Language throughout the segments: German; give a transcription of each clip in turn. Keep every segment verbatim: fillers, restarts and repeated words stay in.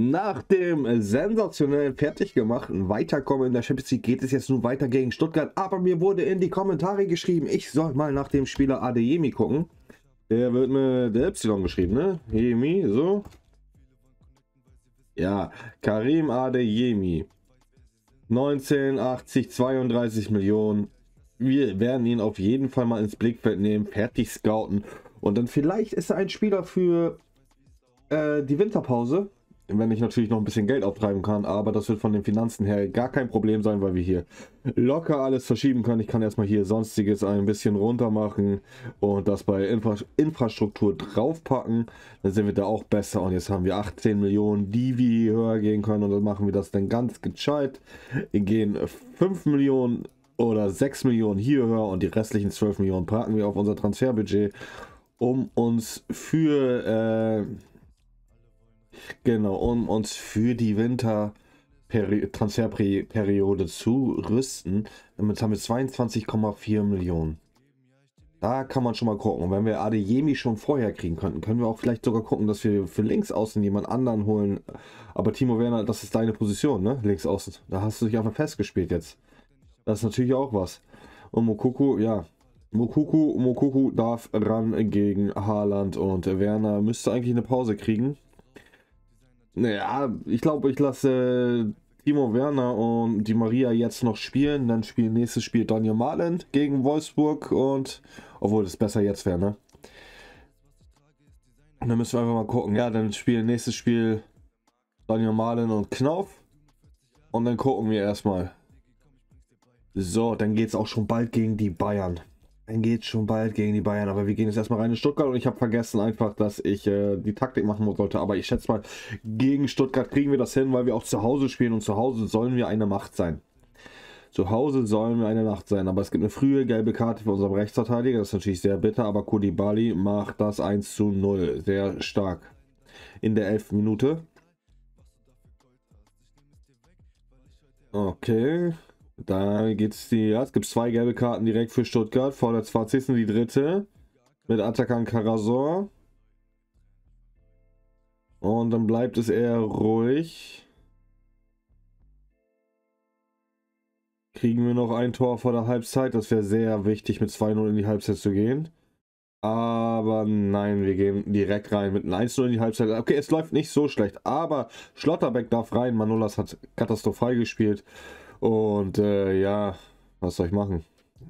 Nach dem sensationell fertig gemachten Weiterkommen in der Champions League geht es jetzt nun weiter gegen Stuttgart. Aber mir wurde in die Kommentare geschrieben, ich soll mal nach dem Spieler Adeyemi gucken. Der wird mit der Y geschrieben, ne? Adeyemi, so. Ja, Karim Adeyemi. neunzehnhundertachtzig, zweiunddreißig Millionen. Wir werden ihn auf jeden Fall mal ins Blickfeld nehmen, fertig scouten. Und dann vielleicht ist er ein Spieler für äh, die Winterpause. Wenn ich natürlich noch ein bisschen Geld auftreiben kann, aber das wird von den Finanzen her gar kein Problem sein, weil wir hier locker alles verschieben können. Ich kann erstmal hier Sonstiges ein bisschen runter machen und das bei Infra Infrastruktur draufpacken. Dann sind wir da auch besser und jetzt haben wir achtzehn Millionen, die wir höher gehen können und dann machen wir das dann ganz gescheit. Wir gehen fünf Millionen oder sechs Millionen hier höher und die restlichen zwölf Millionen packen wir auf unser Transferbudget, um uns für... Äh, Genau, um uns für die Winter-Transferperiode zu rüsten. Damit haben wir zweiundzwanzig Komma vier Millionen. Da kann man schon mal gucken. Und wenn wir Adeyemi schon vorher kriegen könnten, können wir auch vielleicht sogar gucken, dass wir für links außen jemand anderen holen. Aber Timo Werner, das ist deine Position, ne? Links außen. Da hast du dich einfach festgespielt jetzt. Das ist natürlich auch was. Und Moukoko, ja. Moukoko, Moukoko darf ran gegen Haaland und Werner müsste eigentlich eine Pause kriegen. Naja, ich glaube, ich lasse Timo Werner und die Maria jetzt noch spielen. Dann spielen nächstes Spiel Daniel Malen gegen Wolfsburg und obwohl das besser jetzt wäre, ne? Und dann müssen wir einfach mal gucken. Ja, dann spielen nächstes Spiel Daniel Malen und Knauf. Und dann gucken wir erstmal. So, dann geht es auch schon bald gegen die Bayern. Dann geht es schon bald gegen die Bayern, aber wir gehen jetzt erstmal rein in Stuttgart und ich habe vergessen einfach, dass ich äh, die Taktik machen sollte, aber ich schätze mal, gegen Stuttgart kriegen wir das hin, weil wir auch zu Hause spielen und zu Hause sollen wir eine Macht sein. Zu Hause sollen wir eine Macht sein, aber es gibt eine frühe gelbe Karte für unseren Rechtsverteidiger, das ist natürlich sehr bitter, aber Koulibaly macht das eins zu null, sehr stark. In der elften Minute. Okay. Da geht's die, ja, es gibt zwei gelbe Karten direkt für Stuttgart. Vor der zwanzigsten die dritte mit Atakan Karasor. Und dann bleibt es eher ruhig. Kriegen wir noch ein Tor vor der Halbzeit. Das wäre sehr wichtig, mit zwei null in die Halbzeit zu gehen. Aber nein, wir gehen direkt rein mit einem eins null in die Halbzeit. Okay, es läuft nicht so schlecht, aber Schlotterbeck darf rein. Manolas hat katastrophal gespielt. Und äh, ja, was soll ich machen?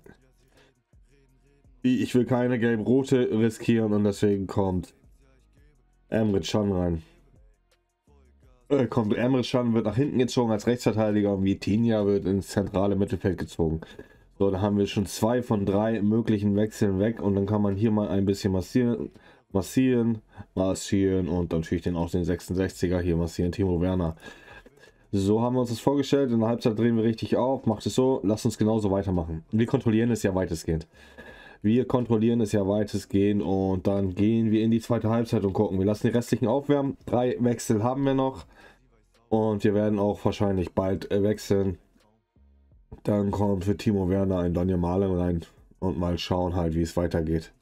Ich will keine gelb-rote riskieren und deswegen kommt Emre Can rein. Äh, kommt Emre Can, wird nach hinten gezogen als Rechtsverteidiger und Vitinha wird ins zentrale Mittelfeld gezogen. So, da haben wir schon zwei von drei möglichen Wechseln weg und dann kann man hier mal ein bisschen massieren, massieren, massieren und natürlich den auch den sechsundsechziger hier massieren, Timo Werner. So haben wir uns das vorgestellt. In der Halbzeit drehen wir richtig auf. Macht es so. Lasst uns genauso weitermachen. Wir kontrollieren es ja weitestgehend. Wir kontrollieren es ja weitestgehend. Und dann gehen wir in die zweite Halbzeit und gucken. Wir lassen die restlichen aufwärmen. Drei Wechsel haben wir noch. Und wir werden auch wahrscheinlich bald wechseln. Dann kommt für Timo Werner ein Daniel Malen rein. Und mal schauen halt, wie es weitergeht.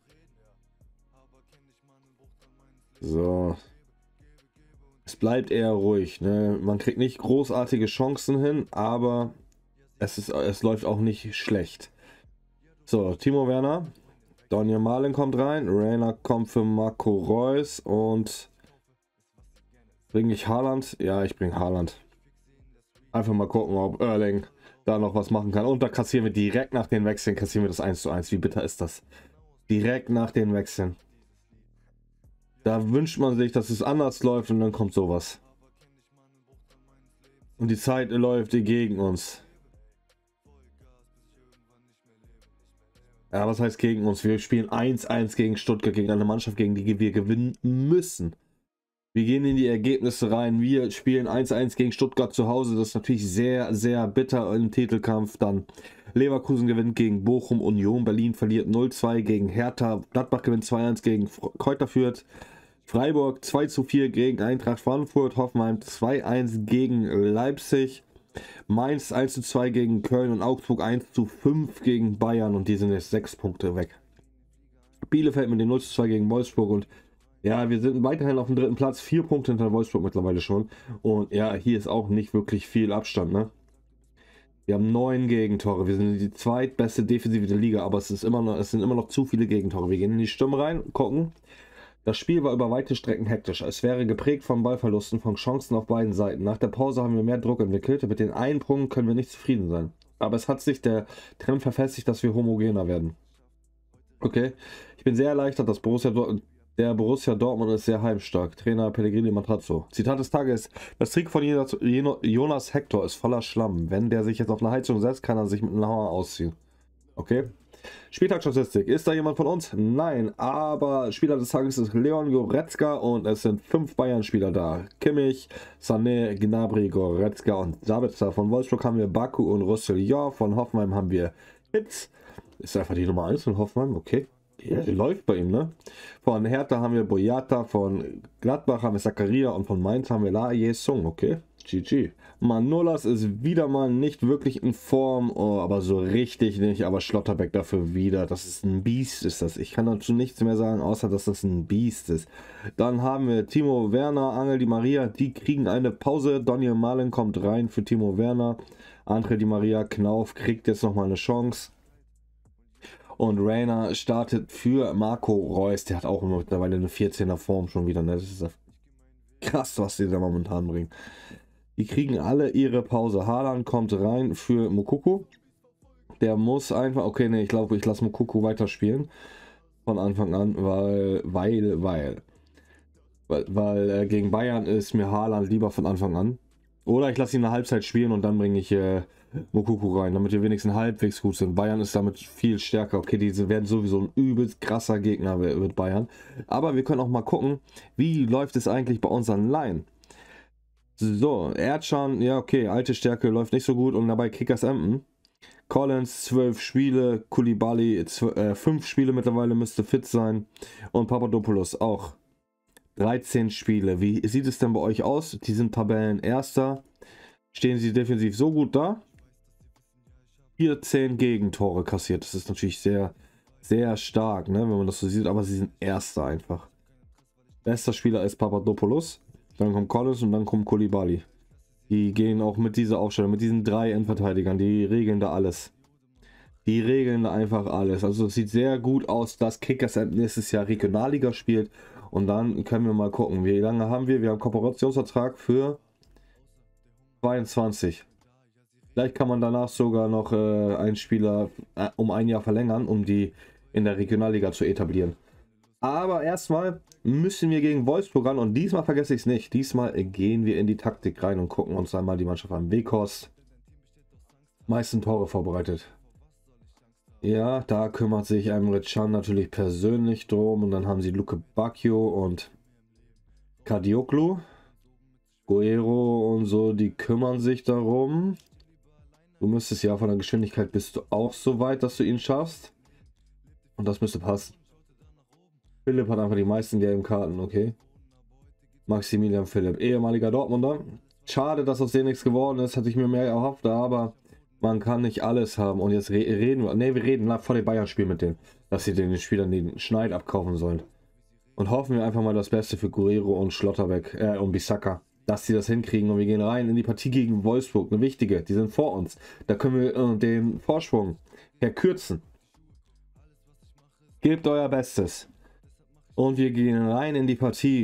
So. Es bleibt eher ruhig, ne? Man kriegt nicht großartige Chancen hin, aber es, ist, es läuft auch nicht schlecht. So, Timo Werner, Daniel Malen kommt rein, Rainer kommt für Marco Reus und bringe ich Haaland? Ja, ich bringe Haaland. Einfach mal gucken, ob Erling da noch was machen kann. Und da kassieren wir direkt nach den Wechseln, kassieren wir das eins zu eins. Wie bitter ist das? Direkt nach den Wechseln. Da wünscht man sich, dass es anders läuft und dann kommt sowas. Und die Zeit läuft gegen uns. Ja, was heißt gegen uns? Wir spielen eins eins gegen Stuttgart, gegen eine Mannschaft, gegen die wir gewinnen müssen. Wir gehen in die Ergebnisse rein. Wir spielen eins eins gegen Stuttgart zu Hause. Das ist natürlich sehr, sehr bitter im Titelkampf. Dann Leverkusen gewinnt gegen Bochum, Union Berlin verliert null zwei gegen Hertha. Gladbach gewinnt zwei eins gegen Kräuter Fürth. Freiburg zwei zu vier gegen Eintracht Frankfurt. Hoffenheim zwei eins gegen Leipzig. Mainz eins zu zwei gegen Köln und Augsburg eins zu fünf gegen Bayern. Und die sind jetzt sechs Punkte weg. Bielefeld mit dem null zu zwei gegen Wolfsburg und Ja, wir sind weiterhin auf dem dritten Platz, vier Punkte hinter Wolfsburg mittlerweile schon. Und ja, hier ist auch nicht wirklich viel Abstand, ne? Wir haben neun Gegentore. Wir sind die zweitbeste Defensive der Liga, aber es ist immer noch, es sind immer noch zu viele Gegentore. Wir gehen in die Stürme rein, gucken. Das Spiel war über weite Strecken hektisch. Es wäre geprägt von Ballverlusten, von Chancen auf beiden Seiten. Nach der Pause haben wir mehr Druck entwickelt. Mit den einen Punkt können wir nicht zufrieden sein. Aber es hat sich der Trend verfestigt, dass wir homogener werden. Okay, ich bin sehr erleichtert, dass Borussia Dortmund, der Borussia Dortmund ist sehr heimstark. Trainer Pellegrini Matarazzo. Zitat des Tages: Das Trick von Jonas Hector ist voller Schlamm. Wenn der sich jetzt auf eine Heizung setzt, kann er sich mit einem Hammer ausziehen. Okay. Spieltagsstatistik. Ist da jemand von uns? Nein, aber Spieler des Tages ist Leon Goretzka und es sind fünf Bayern-Spieler da. Kimmich, Sané, Gnabry, Goretzka und Sabitzer. Von Wolfsburg haben wir Baku und Roussillon. Von Hoffenheim haben wir Hitz. Ist einfach die Nummer eins von Hoffenheim, okay. Ja, die läuft bei ihm, ne? Von Hertha haben wir Boyata, von Gladbach haben wir Zakaria und von Mainz haben wir La Yesung, okay. G G. Manolas ist wieder mal nicht wirklich in Form, oh, aber so richtig nicht, aber Schlotterbeck dafür wieder. Das ist ein Biest, ist das. Ich kann dazu nichts mehr sagen, außer dass das ein Biest ist. Dann haben wir Timo Werner, Angel Di Maria, die kriegen eine Pause. Daniel Malen kommt rein für Timo Werner. Angel Di Maria, Knauf kriegt jetzt nochmal eine Chance. Und Reina startet für Marco Reus. Der hat auch mittlerweile eine vierzehner Form schon wieder. Ne? Das ist krass, was die da momentan bringen. Die kriegen alle ihre Pause. Haaland kommt rein für Moukoko. Der muss einfach... Okay, ne, ich glaube, ich lasse Moukoko weiterspielen. Von Anfang an, weil... Weil, weil... Weil, weil äh, gegen Bayern ist mir Haaland lieber von Anfang an. Oder ich lasse ihn eine Halbzeit spielen und dann bringe ich äh, Moukoko rein, damit wir wenigstens halbwegs gut sind. Bayern ist damit viel stärker. Okay, diese werden sowieso ein übelst krasser Gegner mit Bayern. Aber wir können auch mal gucken, wie läuft es eigentlich bei unseren Line. So, Erdschan, ja okay, alte Stärke läuft nicht so gut und dabei Kickers Emden. Collins, zwölf Spiele, Koulibaly, fünf Spiele mittlerweile, müsste fit sein. Und Papadopoulos auch dreizehn Spiele. Wie sieht es denn bei euch aus? Die sind Tabellenerster. Stehen sie defensiv so gut da? vierzehn Gegentore kassiert. Das ist natürlich sehr, sehr stark, ne, wenn man das so sieht, aber sie sind Erster einfach. Bester Spieler ist Papadopoulos. Dann kommt Collins und dann kommt Koulibaly. Die gehen auch mit dieser Aufstellung, mit diesen drei Endverteidigern, die regeln da alles. Die regeln da einfach alles. Also es sieht sehr gut aus, dass Kickers nächstes Jahr Regionalliga spielt. Und dann können wir mal gucken, wie lange haben wir? Wir haben einen Kooperationsvertrag für zweiundzwanzig. Vielleicht kann man danach sogar noch äh, einen Spieler äh, um ein Jahr verlängern, um die in der Regionalliga zu etablieren. Aber erstmal müssen wir gegen Wolfsburg ran und diesmal vergesse ich es nicht. Diesmal gehen wir in die Taktik rein und gucken uns einmal die Mannschaft an. Weghorst, meisten Tore vorbereitet. Ja, da kümmert sich Emre Can natürlich persönlich drum und dann haben sie Luke Bacchio und Kadioglu. Guerrero und so, die kümmern sich darum. Du müsstest ja von der Geschwindigkeit bist du auch so weit, dass du ihn schaffst. Und das müsste passen. Philipp hat einfach die meisten gelben Karten, okay. Maximilian Philipp, ehemaliger Dortmunder. Schade, dass aus denen nichts geworden ist, hatte ich mir mehr erhofft, aber man kann nicht alles haben. Und jetzt re reden wir, ne, wir reden vor dem Bayern-Spiel mit denen, dass sie den Spielern den Schneid abkaufen sollen. Und hoffen wir einfach mal das Beste für Guerrero und Schlotterbeck, äh, und Bissaka, dass sie das hinkriegen. Und wir gehen rein in die Partie gegen Wolfsburg, eine wichtige, die sind vor uns. Da können wir äh, den Vorsprung verkürzen. Gebt euer Bestes. Und wir gehen rein in die Partie.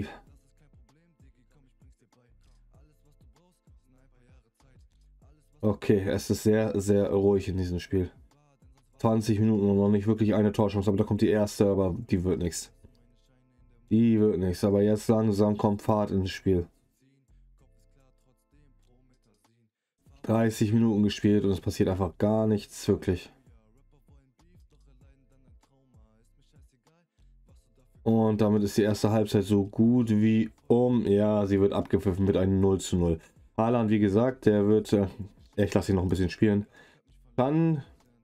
Okay, es ist sehr, sehr ruhig in diesem Spiel. zwanzig Minuten und noch nicht wirklich eine Torchance, aber da kommt die erste, aber die wird nichts. Die wird nichts, aber jetzt langsam kommt Fahrt ins Spiel. dreißig Minuten gespielt und es passiert einfach gar nichts wirklich. Und damit ist die erste Halbzeit so gut wie um. Ja, sie wird abgepfiffen mit einem null zu null. Haaland, wie gesagt, der wird... Äh, ich lasse ihn noch ein bisschen spielen. Dann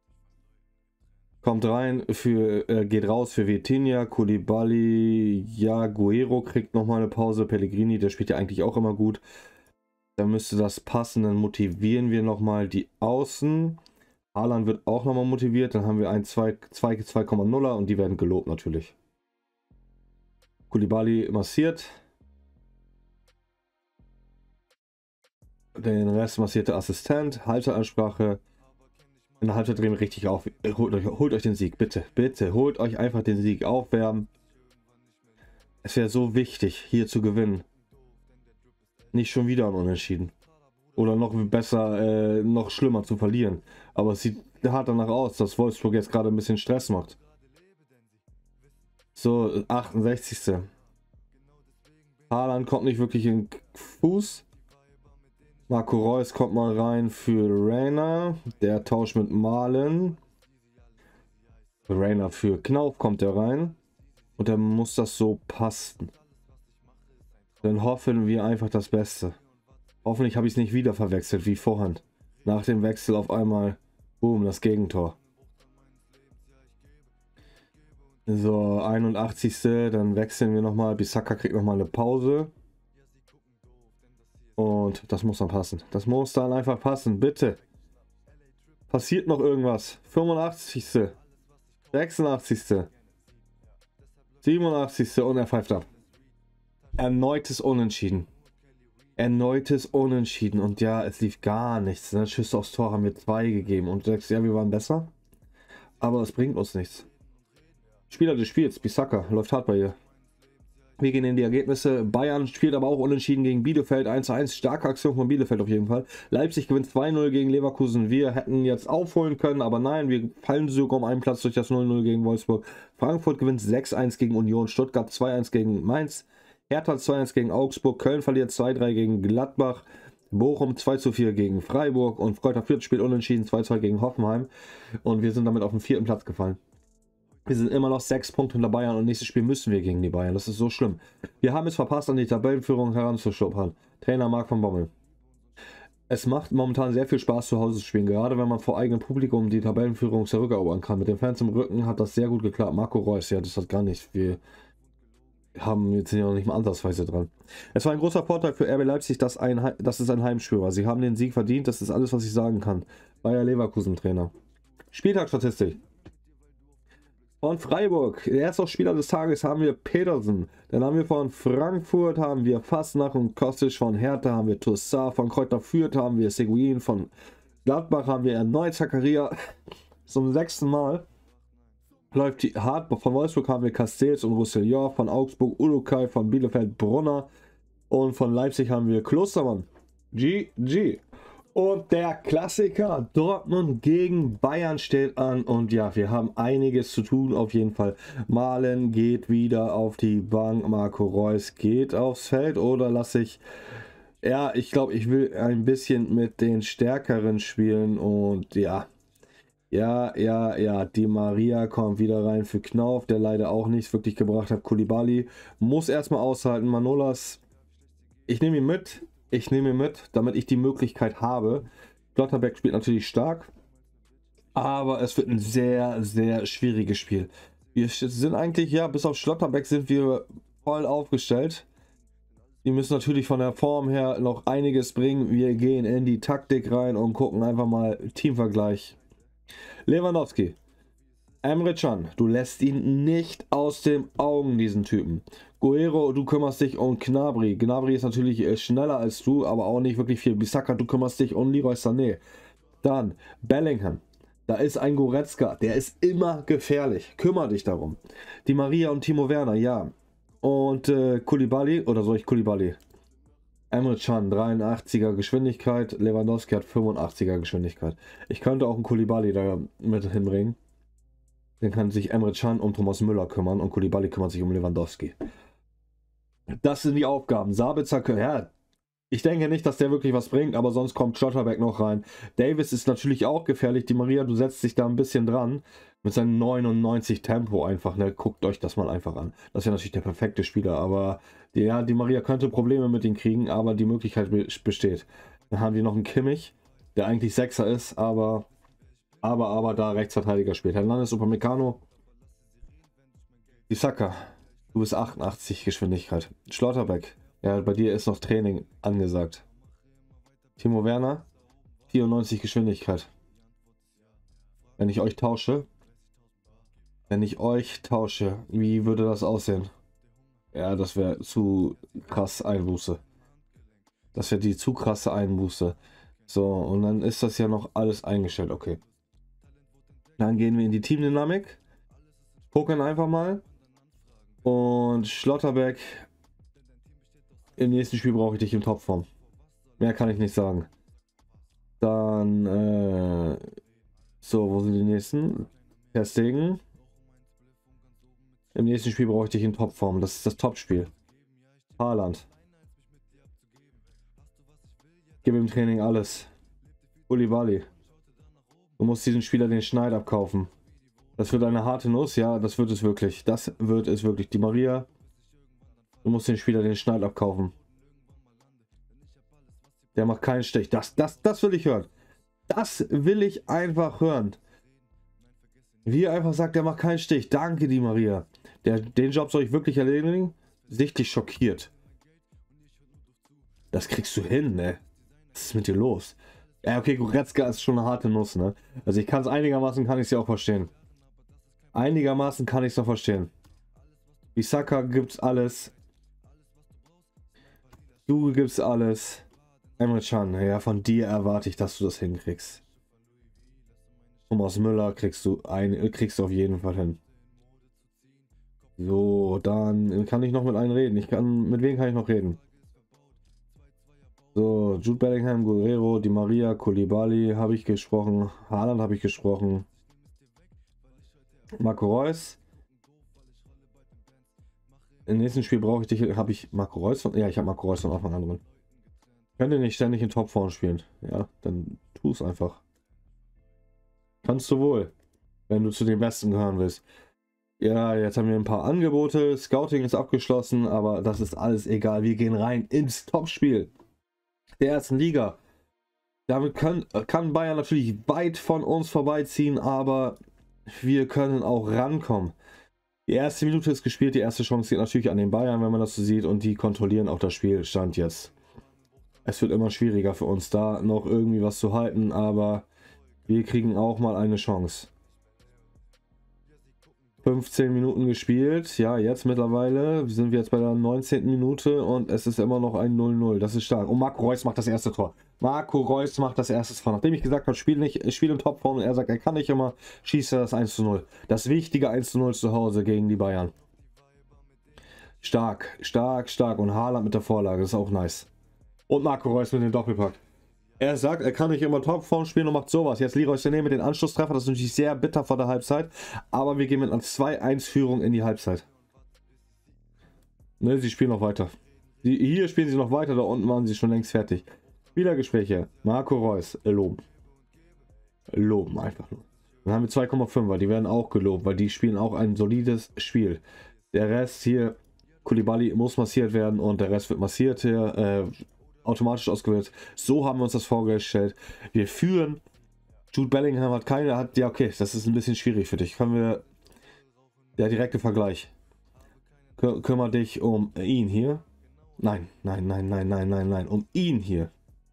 kommt rein, für äh, geht raus für Vitinha, Koulibaly, ja, Guerrero kriegt nochmal eine Pause. Pellegrini, der spielt ja eigentlich auch immer gut. Dann müsste das passen. Dann motivieren wir nochmal die Außen. Haaland wird auch nochmal motiviert. Dann haben wir ein zwei Komma nuller und die werden gelobt natürlich. Koulibaly massiert. Den Rest massiert der Assistent. Halteansprache. In der Halbzeit drehen wir richtig auf. Holt euch, holt euch den Sieg, bitte. Bitte, holt euch einfach den Sieg. Aufwärmen. Es wäre so wichtig, hier zu gewinnen. Nicht schon wieder ein Unentschieden. Oder noch besser, äh, noch schlimmer zu verlieren. Aber es sieht hart danach aus, dass Wolfsburg jetzt gerade ein bisschen Stress macht. So, achtundsechzigste Haaland kommt nicht wirklich in Fuß. Marco Reus kommt mal rein für Reina. Der Tausch mit Malen. Reina für Knauf kommt er rein. Und dann muss das so passen. Dann hoffen wir einfach das Beste. Hoffentlich habe ich es nicht wieder verwechselt wie vorhin. Nach dem Wechsel auf einmal, boom, das Gegentor. So, einundachtzigste Dann wechseln wir nochmal. Bissaka kriegt nochmal eine Pause. Und das muss dann passen. Das muss dann einfach passen, bitte. Passiert noch irgendwas. fünfundachtzigste sechsundachtzigste siebenundachtzigste Und er pfeift ab. Erneutes Unentschieden. Erneutes Unentschieden. Und ja, es lief gar nichts. Ne? Schüsse aufs Tor haben wir zwei gegeben. Und du sagst, ja, wir waren besser. Aber es bringt uns nichts. Spieler des Spiels, Bissaka, läuft hart bei ihr. Wir gehen in die Ergebnisse. Bayern spielt aber auch unentschieden gegen Bielefeld. eins zu eins. Starke Aktion von Bielefeld auf jeden Fall. Leipzig gewinnt zwei null gegen Leverkusen. Wir hätten jetzt aufholen können, aber nein, wir fallen sogar um einen Platz durch das null null gegen Wolfsburg. Frankfurt gewinnt sechs eins gegen Union. Stuttgart zwei eins gegen Mainz. Hertha zwei eins gegen Augsburg. Köln verliert zwei drei gegen Gladbach. Bochum zwei zu vier gegen Freiburg. Und Kräuter Fürth spielt unentschieden zwei zwei gegen Hoffenheim. Und wir sind damit auf den vierten Platz gefallen. Wir sind immer noch sechs Punkte hinter Bayern und nächstes Spiel müssen wir gegen die Bayern. Das ist so schlimm. Wir haben es verpasst, an die Tabellenführung heranzuschuppern. Trainer Marc von Bommel. Es macht momentan sehr viel Spaß, zu Hause zu spielen. Gerade wenn man vor eigenem Publikum die Tabellenführung zurückerobern kann. Mit den Fans im Rücken hat das sehr gut geklappt. Marco Reus, ja, das hat gar nichts. Wir haben jetzt ja noch nicht mal ansatzweise dran. Es war ein großer Vorteil für R B Leipzig, dass, ein, dass es ein Heimspiel war. Sie haben den Sieg verdient. Das ist alles, was ich sagen kann. Bayer Leverkusen Trainer. Spieltagsstatistik. Von Freiburg, erster Spieler des Tages haben wir Petersen. Dann haben wir von Frankfurt haben wir Fasnach und Kostic, von Hertha haben wir Toussaint, von Kräuter Fürth haben wir Seguin, von Gladbach haben wir erneut Zakaria. Zum sechsten Mal läuft die hart. Von Wolfsburg haben wir Castells und Roussillon, von Augsburg Ulukai, von Bielefeld Brunner und von Leipzig haben wir Klostermann. G G. Und der Klassiker Dortmund gegen Bayern steht an. Und ja, wir haben einiges zu tun auf jeden Fall. Malen geht wieder auf die Bank. Marco Reus geht aufs Feld. Oder lasse ich... Ja, ich glaube, ich will ein bisschen mit den Stärkeren spielen. Und ja, ja, ja, ja. Di Maria kommt wieder rein für Knauf, der leider auch nichts wirklich gebracht hat. Koulibaly muss erstmal aushalten. Manolas, ich nehme ihn mit. Ich nehme ihn mit, damit ich die Möglichkeit habe. Schlotterbeck spielt natürlich stark, aber es wird ein sehr, sehr schwieriges Spiel. Wir sind eigentlich, ja, bis auf Schlotterbeck sind wir voll aufgestellt. Die müssen natürlich von der Form her noch einiges bringen. Wir gehen in die Taktik rein und gucken einfach mal Teamvergleich. Lewandowski. Emre Can, du lässt ihn nicht aus den Augen, diesen Typen. Guerrero, du kümmerst dich um Gnabry. Gnabry ist natürlich äh, schneller als du, aber auch nicht wirklich viel. Bissaka, du kümmerst dich um Leroy Sané. Dann Bellingham. Da ist ein Goretzka, der ist immer gefährlich. Kümmer dich darum. Di Maria und Timo Werner, ja. Und äh, Koulibaly, oder soll ich Koulibaly? Emre Can, dreiundachtziger Geschwindigkeit. Lewandowski hat fünfundachtziger Geschwindigkeit. Ich könnte auch einen Koulibaly da mit hinbringen. Dann kann sich Emre Can um Thomas Müller kümmern und Koulibaly kümmert sich um Lewandowski. Das sind die Aufgaben. Sabitzer, ja, ich denke nicht, dass der wirklich was bringt, aber sonst kommt Schlotterbeck noch rein. Davis ist natürlich auch gefährlich. Di Maria, du setzt dich da ein bisschen dran. Mit seinem neunundneunzig Tempo einfach, ne? Guckt euch das mal einfach an. Das wäre natürlich der perfekte Spieler, aber die, ja, Di Maria könnte Probleme mit ihm kriegen, aber die Möglichkeit besteht. Dann haben wir noch einen Kimmich, der eigentlich Sechser ist, aber... Aber, aber da Rechtsverteidiger spielt. Hernandez, Upamecano. Bissaka. Du bist achtundachtzig Geschwindigkeit. Schlotterbeck. Ja, bei dir ist noch Training angesagt. Timo Werner. vierundneunzig Geschwindigkeit. Wenn ich euch tausche. Wenn ich euch tausche. Wie würde das aussehen? Ja, das wäre zu krass Einbuße. Das wäre die zu krasse Einbuße. So, und dann ist das ja noch alles eingestellt. Okay. Dann gehen wir in die Teamdynamik. Gucken einfach mal. Und Schlotterbeck. Im nächsten Spiel brauche ich dich in Topform. Mehr kann ich nicht sagen. Dann, äh, so, wo sind die nächsten? Ter Stegen. Im nächsten Spiel brauche ich dich in Topform. Das ist das Topspiel. Haaland. Gib im Training alles. Koulibaly. Du musst diesen Spieler den Schneid abkaufen. Das wird eine harte Nuss, ja, das wird es wirklich. Das wird es wirklich. Die Maria. Du musst den Spieler den Schneid abkaufen. Der macht keinen Stich. Das, das, das will ich hören. Das will ich einfach hören. Wie er einfach sagt, der macht keinen Stich. Danke, die Maria. Der, den Job soll ich wirklich erledigen. Sichtlich schockiert. Das kriegst du hin, ne? Was ist mit dir los? Ja, okay, Goretzka ist schon eine harte Nuss, ne? Also ich kann es einigermaßen, kann ich es ja auch verstehen. Einigermaßen kann ich es noch verstehen. Bisaka gibt's alles. Du gibst alles. Emre Can, ja, von dir erwarte ich, dass du das hinkriegst. Thomas Müller kriegst du ein, kriegst du auf jeden Fall hin. So, dann kann ich noch mit einem reden. Ich kann, mit wem kann ich noch reden? So, Jude Bellingham, Guerrero, Di Maria, Koulibaly habe ich gesprochen. Haaland habe ich gesprochen. Marco Reus. Im nächsten Spiel brauche ich dich. Habe ich Marco Reus von. Ja, ich habe Marco Reus von Anfang an drin. Könnte nicht ständig in Topform spielen. Ja, dann tu es einfach. Kannst du wohl, wenn du zu den Besten gehören willst. Ja, jetzt haben wir ein paar Angebote. Scouting ist abgeschlossen, aber das ist alles egal. Wir gehen rein ins Topspiel der ersten Liga. Damit können, kann Bayern natürlich weit von uns vorbeiziehen, aber wir können auch rankommen. Die erste Minute ist gespielt, die erste Chance geht natürlich an den Bayern, wenn man das so sieht, und die kontrollieren auch das Spielstand jetzt. Es wird immer schwieriger für uns, da noch irgendwie was zu halten, aber wir kriegen auch mal eine Chance. fünfzehn Minuten gespielt, ja, jetzt mittlerweile sind wir jetzt bei der neunzehnten Minute und es ist immer noch ein null null, das ist stark. Und Marco Reus macht das erste Tor. Marco Reus macht das erste Tor. Nachdem ich gesagt habe, spiel nicht, spiel in Topform, und er sagt, er kann nicht immer, schießt er das eins zu null. Das wichtige eins zu null zu Hause gegen die Bayern. Stark, stark, stark. Und Haaland mit der Vorlage, das ist auch nice. Und Marco Reus mit dem Doppelpack. Er sagt, er kann nicht immer Topform spielen und macht sowas. Jetzt Leroy Sané mit den Anschlusstreffer. Das ist natürlich sehr bitter vor der Halbzeit. Aber wir gehen mit einer zwei eins Führung in die Halbzeit. Ne, sie spielen noch weiter. Die, hier spielen sie noch weiter. Da unten waren sie schon längst fertig. Spielergespräche. Marco Reus. Loben. Loben einfach nur. Dann haben wir zwei Komma fünfer. Die werden auch gelobt, weil die spielen auch ein solides Spiel. Der Rest hier, Koulibaly muss massiert werden und der Rest wird massiert hier. Äh, automatisch ausgewählt. So haben wir uns das vorgestellt. Wir führen. Jude Bellingham hat keine, hat, ja okay, das ist ein bisschen schwierig für dich. Können wir, der direkte Vergleich. Kü kümmere dich um ihn hier. Nein, nein, nein, nein, nein, nein, nein, um ihn hier.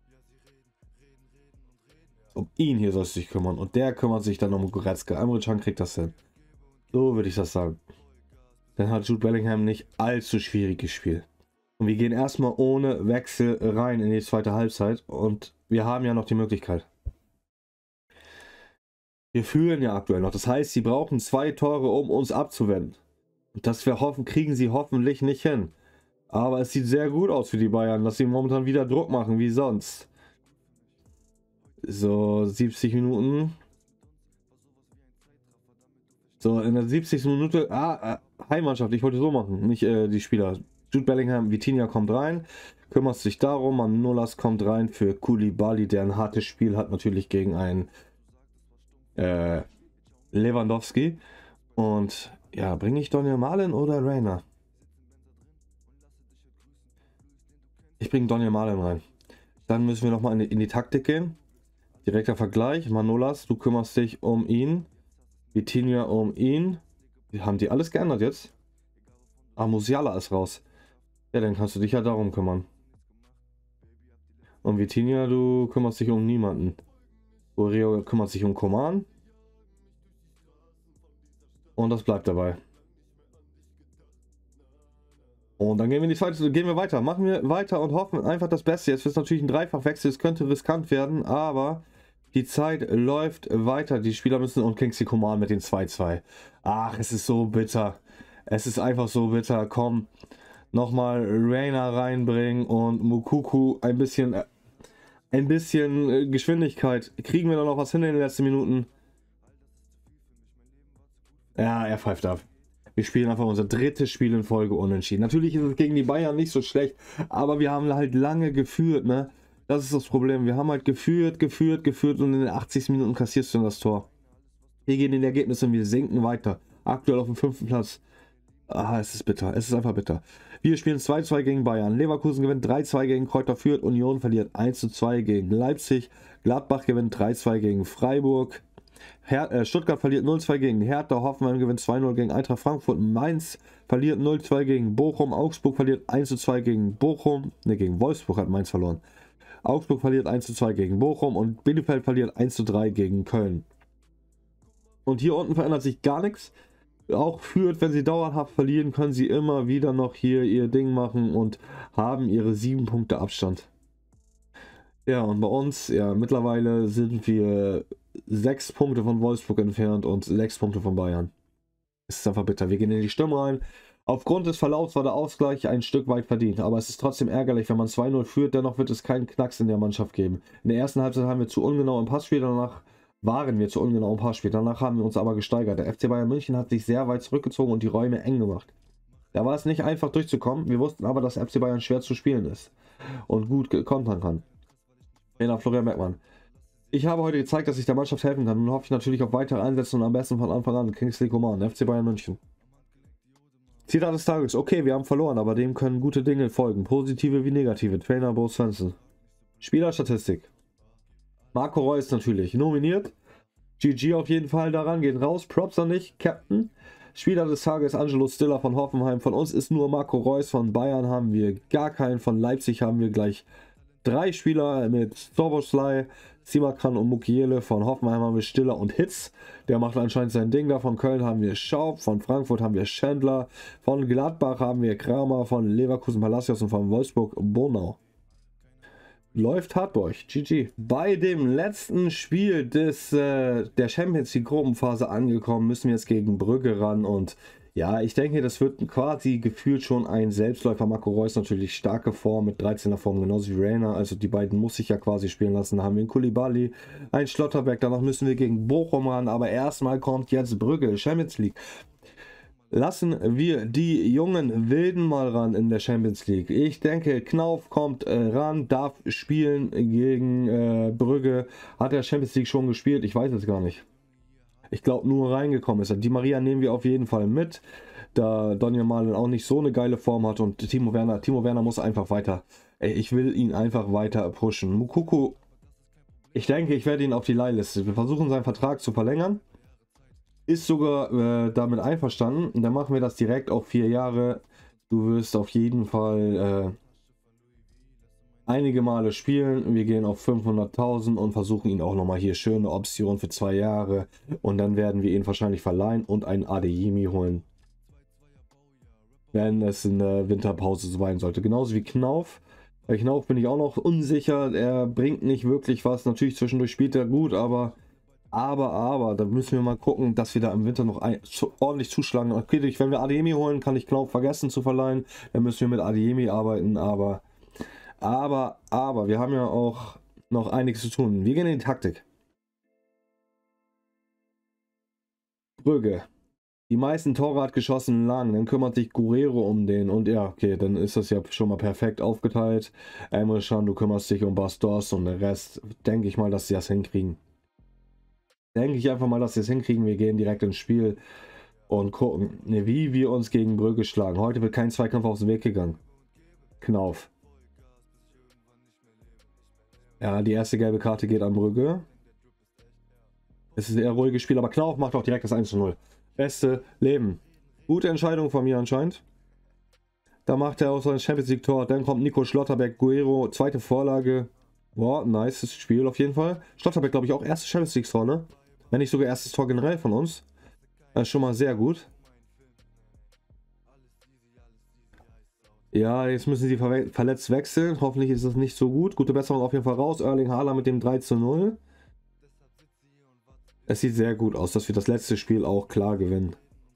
Um ihn hier sollst du dich kümmern. Und der kümmert sich dann um Goretzka. Emre Can kriegt das hin. So würde ich das sagen. Dann hat Jude Bellingham nicht allzu schwierig gespielt. Und wir gehen erstmal ohne Wechsel rein in die zweite Halbzeit. Und wir haben ja noch die Möglichkeit. Wir führen ja aktuell noch. Das heißt, sie brauchen zwei Tore, um uns abzuwenden. Und das wir hoffen, kriegen sie hoffentlich nicht hin. Aber es sieht sehr gut aus für die Bayern, dass sie momentan wieder Druck machen, wie sonst. So, siebzig Minuten. So, in der siebzigsten Minute. Ah, äh, Heimmannschaft, ich wollte so machen, nicht äh, die Spieler. Jude Bellingham, Vitinha kommt rein, kümmert sich darum, Manolas kommt rein für Koulibaly, der ein hartes Spiel hat, natürlich gegen einen äh, Lewandowski. Und ja, bringe ich Daniel Malen oder Reina? Ich bringe Daniel Malen rein. Dann müssen wir nochmal in, in die Taktik gehen. Direkter Vergleich, Manolas, du kümmerst dich um ihn, Vitinha um ihn. Haben die alles geändert jetzt? Ah, Musiala ist raus. Ja, dann kannst du dich ja darum kümmern. Und Vitinha, du kümmerst dich um niemanden. Guerrero kümmert sich um Coman. Und das bleibt dabei. Und dann gehen wir in die zweite, gehen wir weiter, machen wir weiter und hoffen einfach das Beste. Jetzt wird es natürlich ein Dreifachwechsel, es könnte riskant werden, aber die Zeit läuft weiter. Die Spieler müssen und Kingsley Coman mit den zwei zwei. Ach, es ist so bitter. Es ist einfach so bitter. Komm, nochmal Reina reinbringen und Moukoko ein bisschen, ein bisschen Geschwindigkeit. Kriegen wir da noch was hin in den letzten Minuten? Ja, er pfeift ab. Wir spielen einfach unser drittes Spiel in Folge unentschieden. Natürlich ist es gegen die Bayern nicht so schlecht, aber wir haben halt lange geführt, ne? Das ist das Problem. Wir haben halt geführt, geführt, geführt und in den achtzig Minuten kassierst du dann das Tor. Wir gehen in die Ergebnisse und wir sinken weiter. Aktuell auf dem fünften Platz. Ah, es ist bitter. Es ist einfach bitter. Wir spielen zwei zwei gegen Bayern. Leverkusen gewinnt drei zwei gegen Kräuter Fürth. Union verliert eins zu zwei gegen Leipzig. Gladbach gewinnt drei zwei gegen Freiburg. Her äh, Stuttgart verliert null zwei gegen Hertha, Hoffenheim gewinnt zwei null gegen Eintracht Frankfurt, Mainz verliert null zwei gegen Bochum, Augsburg verliert eins zu zwei gegen Bochum, ne, gegen Wolfsburg hat Mainz verloren. Augsburg verliert eins zu zwei gegen Bochum und Bielefeld verliert eins zu drei gegen Köln. Und hier unten verändert sich gar nichts. Auch Fürth, wenn sie dauerhaft verlieren, können sie immer wieder noch hier ihr Ding machen und haben ihre sieben Punkte Abstand. Ja, und bei uns, ja, mittlerweile sind wir sechs Punkte von Wolfsburg entfernt und sechs Punkte von Bayern. Es ist einfach bitter. Wir gehen in die Stimme rein. Aufgrund des Verlaufs war der Ausgleich ein Stück weit verdient, aber es ist trotzdem ärgerlich, wenn man zwei null führt, dennoch wird es keinen Knacks in der Mannschaft geben. In der ersten Halbzeit haben wir zu ungenau im Passspiel, danach waren wir zu ungenau im Passspiel, danach haben wir uns aber gesteigert. Der F C Bayern München hat sich sehr weit zurückgezogen und die Räume eng gemacht. Da war es nicht einfach durchzukommen, wir wussten aber, dass F C Bayern schwer zu spielen ist und gut kontern kann. Trainer Florian Beckmann. Ich habe heute gezeigt, dass ich der Mannschaft helfen kann und hoffe ich natürlich auf weitere Einsätze und am besten von Anfang an. Kingsley Coman, F C Bayern München. Zitat des Tages. Okay, wir haben verloren, aber dem können gute Dinge folgen. Positive wie negative. Trainer Bo Svensson. Spielerstatistik. Marco Reus natürlich nominiert. G G auf jeden Fall daran. Geht raus. Props an dich, Captain. Spieler des Tages Angelo Stiller von Hoffenheim. Von uns ist nur Marco Reus. Von Bayern haben wir gar keinen. Von Leipzig haben wir gleich drei Spieler mit Soboslai, Simakran und Mukiele. Von Hoffenheim haben wir Stiller und Hitz. Der macht anscheinend sein Ding da. Von Köln haben wir Schaub. Von Frankfurt haben wir Schändler. Von Gladbach haben wir Kramer. Von Leverkusen Palacios und von Wolfsburg Bonau. Läuft hart bei euch. G G. Bei dem letzten Spiel des, äh, der Champions League Gruppenphase angekommen, müssen wir jetzt gegen Brügge ran und ja, ich denke, das wird quasi gefühlt schon ein Selbstläufer. Marco Reus natürlich starke Form mit dreizehner Form, genauso wie Reina. Also die beiden muss ich ja quasi spielen lassen. Da haben wir einen Koulibaly, einen Schlotterbeck. Danach müssen wir gegen Bochum ran. Aber erstmal kommt jetzt Brügge, Champions League. Lassen wir die jungen Wilden mal ran in der Champions League. Ich denke, Knauf kommt äh, ran, darf spielen gegen äh, Brügge. Hat er Champions League schon gespielt? Ich weiß es gar nicht. Ich glaube, nur reingekommen ist er. Die Maria nehmen wir auf jeden Fall mit, da Donny Malen auch nicht so eine geile Form hat und Timo Werner, Timo Werner muss einfach weiter. Ey, ich will ihn einfach weiter pushen. Moukoko, ich denke, ich werde ihn auf die Leihliste. Wir versuchen seinen Vertrag zu verlängern. Ist sogar äh, damit einverstanden. Und dann machen wir das direkt auf vier Jahre. Du wirst auf jeden Fall äh, einige Male spielen. Wir gehen auf fünfhunderttausend und versuchen ihn auch nochmal hier. Schöne Option für zwei Jahre. Und dann werden wir ihn wahrscheinlich verleihen und einen Adeyemi holen. Wenn es in der Winterpause so sein sollte. Genauso wie Knauf. Bei Knauf bin ich auch noch unsicher. Er bringt nicht wirklich was. Natürlich zwischendurch spielt er gut, aber... Aber, aber, da müssen wir mal gucken, dass wir da im Winter noch ein, zu, ordentlich zuschlagen. Okay, wenn wir Adeyemi holen, kann ich Knauf vergessen zu verleihen. Dann müssen wir mit Adeyemi arbeiten, aber... Aber, aber, wir haben ja auch noch einiges zu tun. Wir gehen in die Taktik. Brügge. Die meisten Tore hat geschossen lang. Dann kümmert sich Guerrero um den. Und ja, okay, dann ist das ja schon mal perfekt aufgeteilt. Emre Can, du kümmerst dich um Bastos und den Rest. Denke ich mal, dass sie das hinkriegen. Denke ich einfach mal, dass sie es hinkriegen. Wir gehen direkt ins Spiel und gucken, wie wir uns gegen Brügge schlagen. Heute wird kein Zweikampf aus dem Weg gegangen. Knauf. Ja, die erste gelbe Karte geht an Brügge. Es ist ein eher ruhiges Spiel, aber Knauf macht auch direkt das eins zu null. Beste Leben. Gute Entscheidung von mir anscheinend. Da macht er auch sein Champions League Tor. Dann kommt Nico Schlotterbeck, Guerrero, zweite Vorlage. Boah, nice Spiel auf jeden Fall. Schlotterbeck, glaube ich, auch erstes Champions League Tor, ne? Wenn nicht sogar erstes Tor generell von uns. Das ist schon mal sehr gut. Ja, jetzt müssen sie ver verletzt wechseln. Hoffentlich ist das nicht so gut. Gute Besserung auf jeden Fall raus. Erling Haaland mit dem drei zu null. Es sieht sehr gut aus, dass wir das letzte Spiel auch klar gewinnen.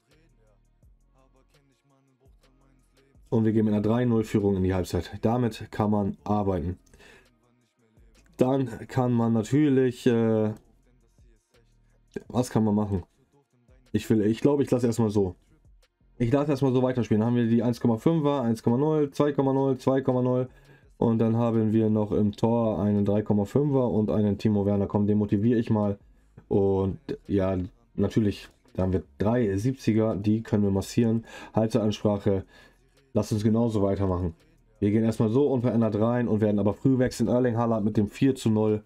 Und wir gehen mit einer drei null Führung in die Halbzeit. Damit kann man arbeiten. Dann kann man natürlich... Äh, was kann man machen? Ich will, ich glaube, ich lasse erstmal so. Ich lasse erstmal so weiterspielen. Dann haben wir die eins Komma fünfer, eins Komma null, zwei Komma null, zwei Komma null. Und dann haben wir noch im Tor einen drei Komma fünfer und einen Timo Werner. Komm, den motiviere ich mal. Und ja, natürlich, da haben wir drei siebziger, die können wir massieren. Halteansprache. Lasst uns genauso weitermachen. Wir gehen erstmal so unverändert rein und werden aber früh wechseln. Erling Haaland mit dem vier zu null.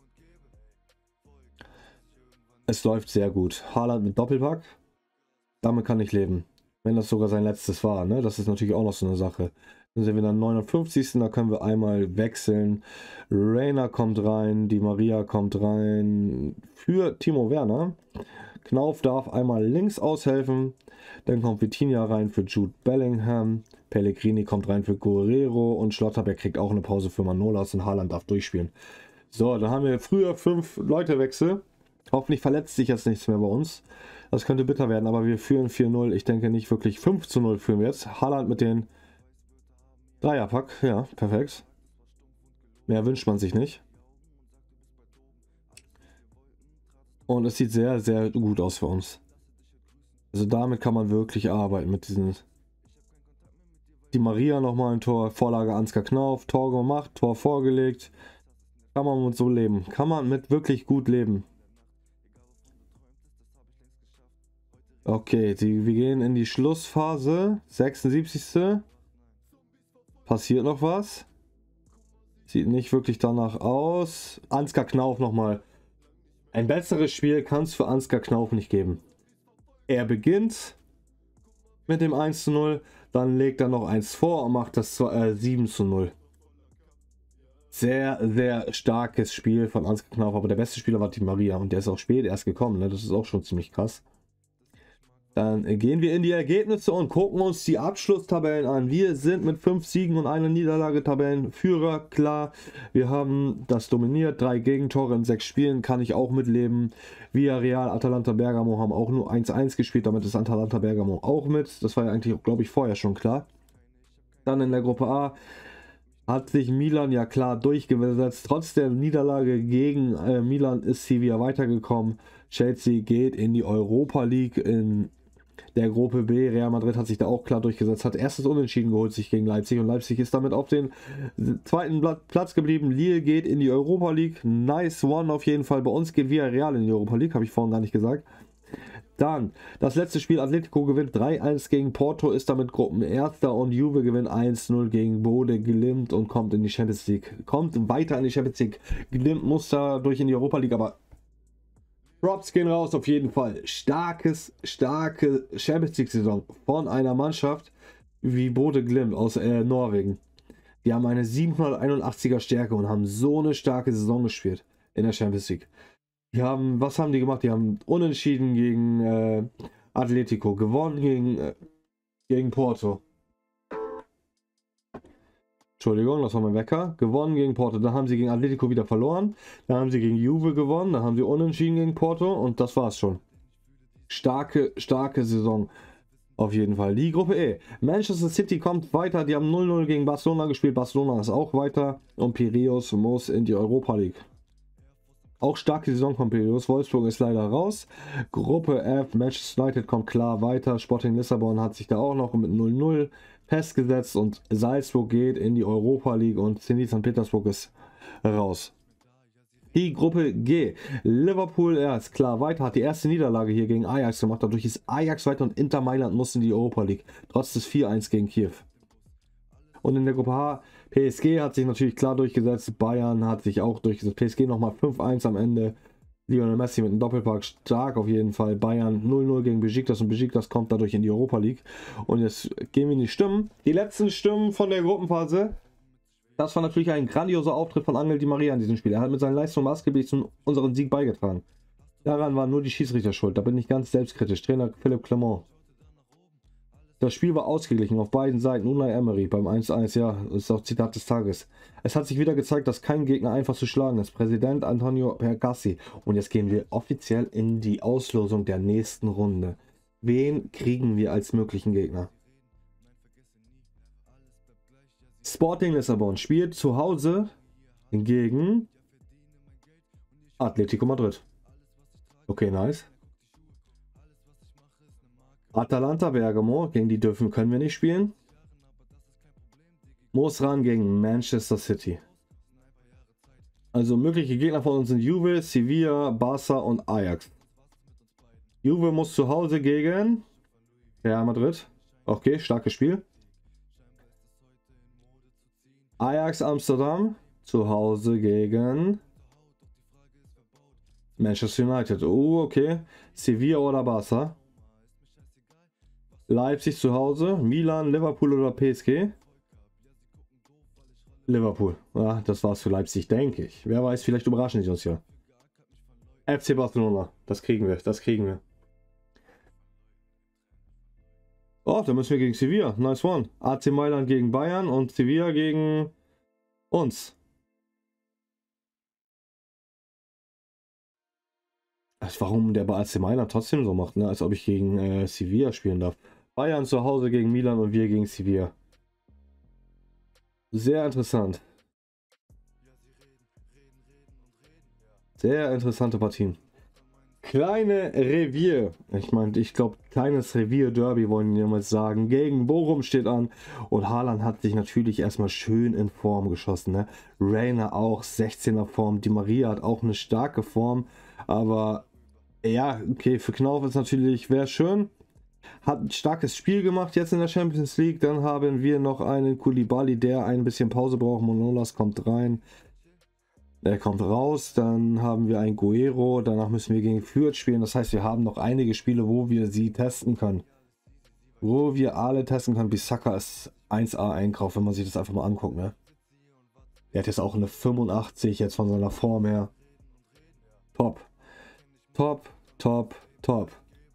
Es läuft sehr gut. Haaland mit Doppelpack. Damit kann ich leben. Wenn das sogar sein letztes war. Ne? Das ist natürlich auch noch so eine Sache. Dann sind wir dann neunundfünfzigsten Da können wir einmal wechseln. Reina kommt rein. Die Maria kommt rein. Für Timo Werner. Knauf darf einmal links aushelfen. Dann kommt Vitinha rein für Jude Bellingham. Pellegrini kommt rein für Guerrero. Und Schlotterbeck kriegt auch eine Pause für Manolas. Und Haaland darf durchspielen. So, dann haben wir früher fünf Leute Wechsel. Hoffentlich verletzt sich jetzt nichts mehr bei uns. Das könnte bitter werden, aber wir führen vier null. Ich denke nicht wirklich. fünf zu null führen wir jetzt. Haaland mit den Dreierpack. Ja, perfekt. Mehr wünscht man sich nicht. Und es sieht sehr, sehr gut aus für uns. Also damit kann man wirklich arbeiten mit diesen... Die Maria nochmal ein Tor. Vorlage Ansgar Knauf. Tor gemacht, Tor vorgelegt. Kann man mit so leben. Kann man mit wirklich gut leben. Okay, die, wir gehen in die Schlussphase. sechsundsiebzigste Passiert noch was. Sieht nicht wirklich danach aus. Ansgar Knauf nochmal. Ein besseres Spiel kann es für Ansgar Knauf nicht geben. Er beginnt mit dem eins zu null. Dann legt er noch eins vor und macht das äh, sieben zu null. Sehr, sehr starkes Spiel von Ansgar Knauf. Aber der beste Spieler war die Maria. Und der ist auch spät erst gekommen. Ne? Das ist auch schon ziemlich krass. Dann gehen wir in die Ergebnisse und gucken uns die Abschlusstabellen an. Wir sind mit fünf Siegen und einer Niederlage Tabellenführer, klar. Wir haben das dominiert, drei Gegentore in sechs Spielen, kann ich auch mitleben. Villarreal, Atalanta Bergamo haben auch nur eins eins gespielt, damit ist Atalanta Bergamo auch mit. Das war ja eigentlich, glaube ich, vorher schon klar. Dann in der Gruppe A hat sich Milan ja klar durchgesetzt. Trotz der Niederlage gegen äh, Milan ist sie wieder weitergekommen. Chelsea geht in die Europa League in der Gruppe B. Real Madrid hat sich da auch klar durchgesetzt, hat erstes Unentschieden geholt sich gegen Leipzig und Leipzig ist damit auf den zweiten Platz geblieben. Lille geht in die Europa League. Nice one auf jeden Fall. Bei uns geht Villarreal in die Europa League, habe ich vorhin gar nicht gesagt. Dann das letzte Spiel, Atletico gewinnt drei eins gegen Porto, ist damit Gruppenerster und Juve gewinnt eins null gegen Bode Glimt und kommt in die Champions League. Kommt weiter in die Champions League. Glimt muss da durch in die Europa League, aber Props gehen raus auf jeden Fall. Starkes, starke Champions League Saison von einer Mannschaft wie Bode Glimt aus äh, Norwegen. Die haben eine siebenhunderteinundachtziger Stärke und haben so eine starke Saison gespielt in der Champions League. Die haben, was haben die gemacht? Die haben unentschieden gegen äh, Atletico, gewonnen gegen, äh, gegen Porto. Entschuldigung, das war mein Wecker. Gewonnen gegen Porto. Dann haben sie gegen Atletico wieder verloren. Dann haben sie gegen Juve gewonnen. Dann haben sie unentschieden gegen Porto. Und das war's schon. Starke, starke Saison. Auf jeden Fall. Die Gruppe E. Manchester City kommt weiter. Die haben null null gegen Barcelona gespielt. Barcelona ist auch weiter. Und Piraeus muss in die Europa League. Auch starke Saison von Piraeus. Wolfsburg ist leider raus. Gruppe F. Manchester United kommt klar weiter. Sporting Lissabon hat sich da auch noch mit null null festgesetzt und Salzburg geht in die Europa League und Zenit Sankt Petersburg ist raus. Die Gruppe G. Liverpool, ja, ist klar weiter, hat die erste Niederlage hier gegen Ajax gemacht. Dadurch ist Ajax weiter und Inter Mailand muss in die Europa League. Trotz des vier eins gegen Kiew. Und in der Gruppe H, P S G hat sich natürlich klar durchgesetzt. Bayern hat sich auch durchgesetzt. P S G nochmal fünf eins am Ende. Lionel Messi mit einem Doppelpack, stark auf jeden Fall. Bayern null null gegen Besiktas und Besiktas kommt dadurch in die Europa League. Und jetzt gehen wir in die Stimmen. Die letzten Stimmen von der Gruppenphase. Das war natürlich ein grandioser Auftritt von Angel Di Maria in diesem Spiel. Er hat mit seinen Leistungen maßgeblich zu unserem Sieg beigetragen. Daran waren nur die Schiedsrichter schuld. Da bin ich ganz selbstkritisch. Trainer Philipp Clement. Das Spiel war ausgeglichen auf beiden Seiten. Unai Emery beim eins zu eins, ja, ist auch Zitat des Tages. Es hat sich wieder gezeigt, dass kein Gegner einfach zu schlagen ist. Präsident Antonio Pergassi. Und jetzt gehen wir offiziell in die Auslosung der nächsten Runde. Wen kriegen wir als möglichen Gegner? Sporting Lissabon spielt zu Hause gegen Atletico Madrid. Okay, nice. Atalanta Bergamo, gegen die dürfen können wir nicht spielen. Muss ran gegen Manchester City. Also mögliche Gegner von uns sind Juve, Sevilla, Barca und Ajax. Juve muss zu Hause gegen Real Madrid. Okay, starkes Spiel. Ajax Amsterdam zu Hause gegen Manchester United. Oh, okay. Sevilla oder Barca. Leipzig zu Hause, Milan, Liverpool oder P S G? Liverpool. Ja, das war's für Leipzig, denke ich. Wer weiß, vielleicht überraschen sie uns ja. F C Barcelona, das kriegen wir, das kriegen wir. Oh, da müssen wir gegen Sevilla. Nice one. A C Mailand gegen Bayern und Sevilla gegen uns. Also warum der bei A C Mailand trotzdem so macht, ne? Als ob ich gegen äh, Sevilla spielen darf. Bayern zu Hause gegen Milan und wir gegen Sevilla. Sehr interessant. Sehr interessante Partien. Kleine Revier. Ich meine, ich glaube, kleines Revier-Derby wollen wir mal sagen. Gegen Bochum steht an. Und Haaland hat sich natürlich erstmal schön in Form geschossen. Ne? Reina auch, sechzehner Form. Di Maria hat auch eine starke Form. Aber ja, okay, für Knauf ist natürlich, wäre schön. Hat ein starkes Spiel gemacht jetzt in der Champions League. Dann haben wir noch einen Koulibaly, der ein bisschen Pause braucht. Manolas kommt rein. Er kommt raus. Dann haben wir einen Guerrero. Danach müssen wir gegen Fürth spielen. Das heißt, wir haben noch einige Spiele, wo wir sie testen können. Wo wir alle testen können. Bissaka ist eins A Einkauf, wenn man sich das einfach mal anguckt. Ne? Er hat jetzt auch eine fünfundachtzig jetzt von seiner Form her. Top. Top, top, top.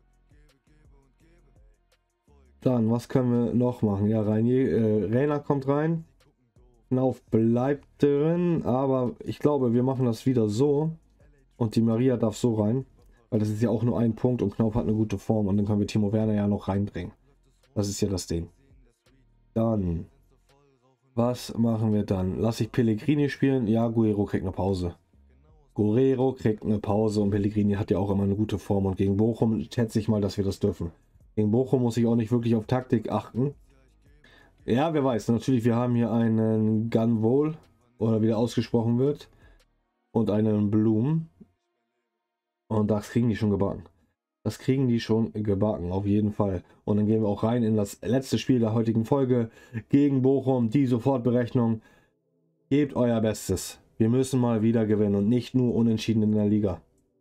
Dann, was können wir noch machen? Ja, Reinier, äh, Reina kommt rein. Knauf bleibt drin, aber ich glaube, wir machen das wieder so. Und die Maria darf so rein. Weil das ist ja auch nur ein Punkt und Knauf hat eine gute Form. Und dann können wir Timo Werner ja noch reinbringen. Das ist ja das Ding. Dann, was machen wir dann? Lass ich Pellegrini spielen? Ja, Guerrero kriegt eine Pause. Guerrero kriegt eine Pause und Pellegrini hat ja auch immer eine gute Form. Und gegen Bochum schätze ich mal, dass wir das dürfen. Gegen Bochum muss ich auch nicht wirklich auf Taktik achten. Ja, wer weiß. Natürlich, wir haben hier einen Gunvol, oder wie der ausgesprochen wird. Und einen Blum. Und das kriegen die schon gebacken. Das kriegen die schon gebacken, auf jeden Fall. Und dann gehen wir auch rein in das letzte Spiel der heutigen Folge. Gegen Bochum, die Sofortberechnung. Gebt euer Bestes. Wir müssen mal wieder gewinnen und nicht nur unentschieden in der Liga.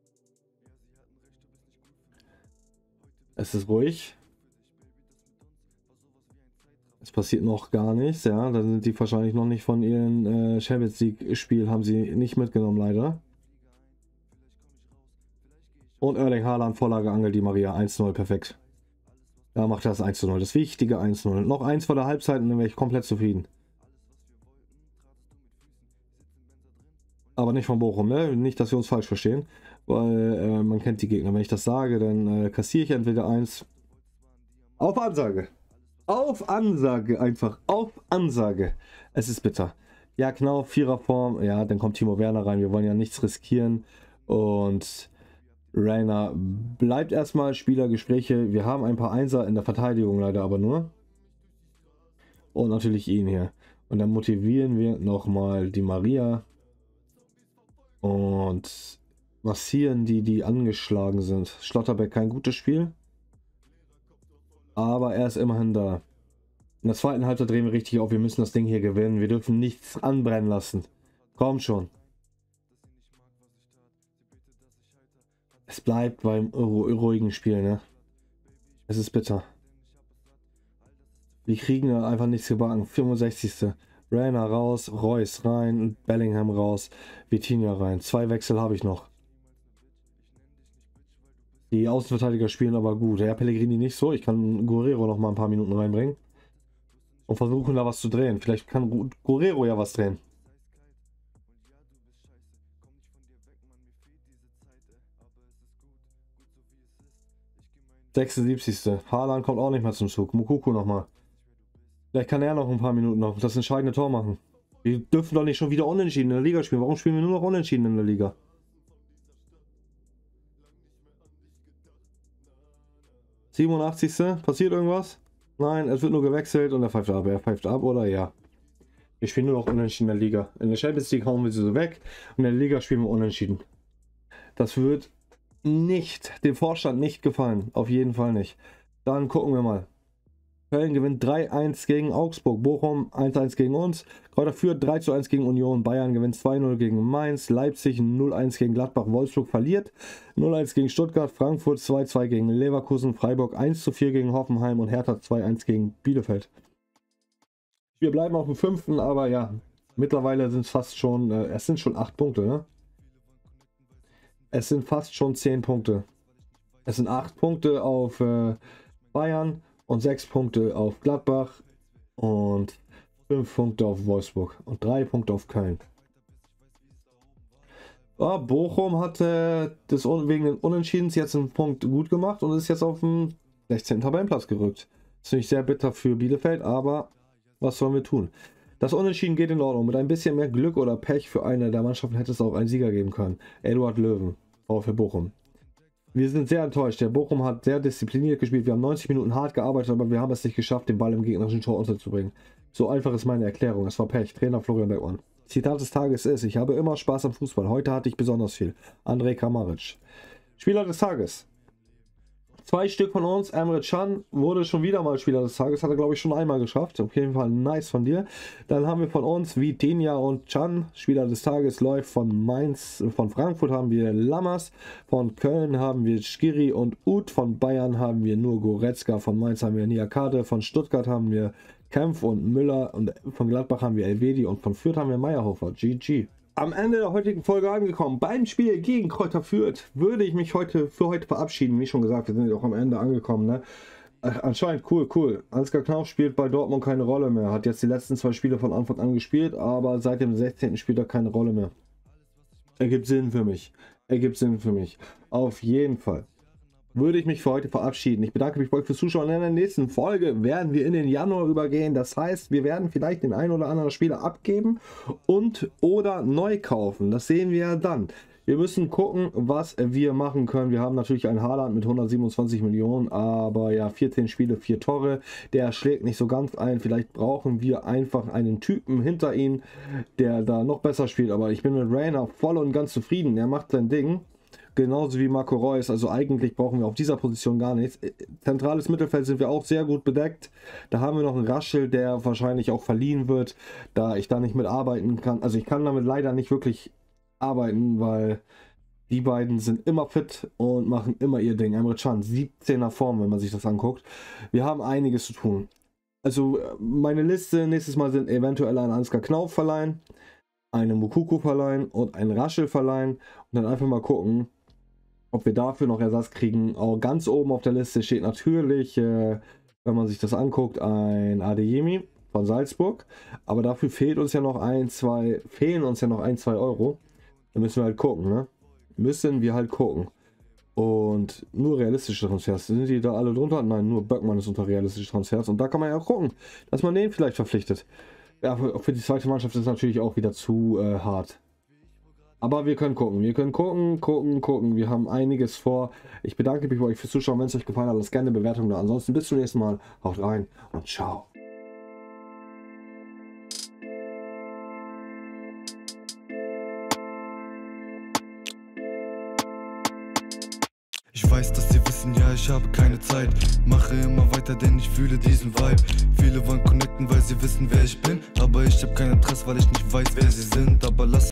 Es ist ruhig. Es passiert noch gar nichts, ja. Da sind die wahrscheinlich noch nicht von ihrem äh, Champions League Spiel, haben sie nicht mitgenommen, leider. Und Erling Haaland, Vorlage Angel Di Maria, eins zu null, perfekt. Da macht er das eins zu null, das wichtige eins zu null. Noch eins vor der Halbzeit und dann wäre ich komplett zufrieden. Aber nicht von Bochum, ne? Nicht, dass wir uns falsch verstehen. Weil äh, man kennt die Gegner. Wenn ich das sage, dann äh, kassiere ich entweder eins. Auf Ansage. Auf Ansage einfach. Auf Ansage. Es ist bitter. Ja, genau, Viererform. Ja, dann kommt Timo Werner rein. Wir wollen ja nichts riskieren. Und Reina bleibt erstmal. Spielergespräche. Wir haben ein paar Einser in der Verteidigung leider aber nur. Und natürlich ihn hier. Und dann motivieren wir nochmal die Maria. Und massieren die, die angeschlagen sind. Schlotterbeck kein gutes Spiel. Aber er ist immerhin da. In der zweiten Halbzeit drehen wir richtig auf. Wir müssen das Ding hier gewinnen. Wir dürfen nichts anbrennen lassen. Komm schon. Es bleibt beim ruhigen Spiel, ne? Es ist bitter. Wir kriegen da einfach nichts gebacken. fünfundsechzigste Reina raus, Reus rein, Bellingham raus, Vitinha rein. Zwei Wechsel habe ich noch. Die Außenverteidiger spielen aber gut. Herr Pellegrini nicht so. Ich kann Guerrero noch mal ein paar Minuten reinbringen. Und versuchen da was zu drehen. Vielleicht kann Guerrero ja was drehen. sechsundsiebzigste Haaland kommt auch nicht mehr zum Zug. Moukoko nochmal. Vielleicht kann er noch ein paar Minuten noch das entscheidende Tor machen. Wir dürfen doch nicht schon wieder unentschieden in der Liga spielen. Warum spielen wir nur noch unentschieden in der Liga? siebenundachtzigste Passiert irgendwas? Nein, es wird nur gewechselt und er pfeift ab. Er pfeift ab, oder? Ja. Wir spielen nur noch unentschieden in der Liga. In der Champions League hauen wir sie so weg und in der Liga spielen wir unentschieden. Das wird nicht, dem Vorstand nicht gefallen. Auf jeden Fall nicht. Dann gucken wir mal. Köln gewinnt drei eins gegen Augsburg. Bochum eins eins gegen uns. Kräuter führt drei zu eins gegen Union. Bayern gewinnt zwei null gegen Mainz. Leipzig null eins gegen Gladbach. Wolfsburg verliert null eins gegen Stuttgart. Frankfurt zwei zwei gegen Leverkusen. Freiburg eins zu vier gegen Hoffenheim und Hertha zwei eins gegen Bielefeld. Wir bleiben auf dem fünften, aber ja, mittlerweile sind es fast schon, äh, es sind schon acht Punkte, ne? Es sind fast schon zehn Punkte. Es sind acht Punkte auf äh, Bayern und sechs Punkte auf Gladbach und fünf Punkte auf Wolfsburg und drei Punkte auf Köln. Ja, Bochum hat äh, das wegen den Unentschiedens jetzt einen Punkt gut gemacht und ist jetzt auf dem sechzehnten Tabellenplatz gerückt. Das finde ich sehr bitter für Bielefeld, aber was sollen wir tun? Das Unentschieden geht in Ordnung. Mit ein bisschen mehr Glück oder Pech für eine der Mannschaften hätte es auch einen Sieger geben können. Eduard Löwen, VfL Bochum. Wir sind sehr enttäuscht. Der Bochum hat sehr diszipliniert gespielt. Wir haben neunzig Minuten hart gearbeitet, aber wir haben es nicht geschafft, den Ball im gegnerischen Tor unterzubringen. So einfach ist meine Erklärung. Es war Pech. Trainer Florian Beckmann. Zitat des Tages ist: Ich habe immer Spaß am Fußball. Heute hatte ich besonders viel. Andrej Kramaric. Spieler des Tages. Zwei Stück von uns. Emre Can wurde schon wieder mal Spieler des Tages. Hat er, glaube ich, schon einmal geschafft. Auf jeden Fall nice von dir. Dann haben wir von uns Vitinha und Can. Spieler des Tages läuft von Mainz. Von Frankfurt haben wir Lammers. Von Köln haben wir Schiri und Uth. Von Bayern haben wir nur Goretzka. Von Mainz haben wir Niakate. Von Stuttgart haben wir Kempf und Müller. Und von Gladbach haben wir Elvedi. Und von Fürth haben wir Meyerhofer. G G. Am Ende der heutigen Folge angekommen. Beim Spiel gegen Kräuter Fürth würde ich mich heute für heute verabschieden. Wie schon gesagt, wir sind auch am Ende angekommen. Ne? Ach, anscheinend cool, cool. Ansgar Knauf spielt bei Dortmund keine Rolle mehr. Hat jetzt die letzten zwei Spiele von Anfang an gespielt, aber seit dem sechzehnten spielt er keine Rolle mehr. Ergibt Sinn für mich. Ergibt Sinn für mich. Auf jeden Fall würde ich mich für heute verabschieden. Ich bedanke mich bei euch fürs Zuschauen. In der nächsten Folge werden wir in den Januar übergehen. Das heißt, wir werden vielleicht den einen oder anderen Spieler abgeben und oder neu kaufen. Das sehen wir ja dann. Wir müssen gucken, was wir machen können. Wir haben natürlich einen Haaland mit hundertsiebenundzwanzig Millionen, aber ja, vierzehn Spiele, vier Tore. Der schlägt nicht so ganz ein. Vielleicht brauchen wir einfach einen Typen hinter ihm, der da noch besser spielt. Aber ich bin mit Reina voll und ganz zufrieden. Er macht sein Ding. Genauso wie Marco Reus, also eigentlich brauchen wir auf dieser Position gar nichts. Zentrales Mittelfeld sind wir auch sehr gut bedeckt. Da haben wir noch einen Raschel, der wahrscheinlich auch verliehen wird, da ich da nicht mit arbeiten kann. Also ich kann damit leider nicht wirklich arbeiten, weil die beiden sind immer fit und machen immer ihr Ding. Emre Can, siebzehner Form, wenn man sich das anguckt. Wir haben einiges zu tun. Also meine Liste nächstes Mal sind eventuell ein Ansgar Knauf verleihen, einen Moukoko verleihen und einen Raschel verleihen und dann einfach mal gucken, ob wir dafür noch Ersatz kriegen. Auch ganz oben auf der Liste steht natürlich, äh, wenn man sich das anguckt, ein Adeyemi von Salzburg. Aber dafür fehlt uns ja noch ein, zwei, fehlen uns ja noch ein, zwei Euro. Da müssen wir halt gucken, ne? Müssen wir halt gucken. Und nur realistische Transfers. Sind die da alle drunter? Nein, nur Böckmann ist unter realistische Transfers. Und da kann man ja auch gucken, dass man den vielleicht verpflichtet. Ja, für, für die zweite Mannschaft ist es natürlich auch wieder zu äh, hart. Aber wir können gucken, wir können gucken, gucken, gucken. Wir haben einiges vor. Ich bedanke mich bei euch fürs Zuschauen. Wenn es euch gefallen hat, lasst gerne eine Bewertung da. Ansonsten bis zum nächsten Mal. Haut rein und ciao. Ich weiß, dass sie wissen, ja, ich habe keine Zeit. Mache immer weiter, denn ich fühle diesen Vibe. Viele wollen connecten, weil sie wissen, wer ich bin. Aber ich habe kein Interesse, weil ich nicht weiß, wer sie sind. Aber lass